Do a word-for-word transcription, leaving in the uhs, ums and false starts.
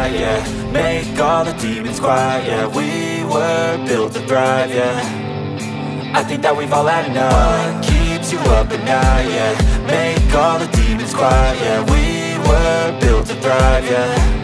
night, yeah. Make all the demons quiet, yeah. We were built to thrive, yeah. I think that we've all had enough. What keeps you up at night, yeah. Make all the demons quiet, yeah. We were built to thrive, yeah.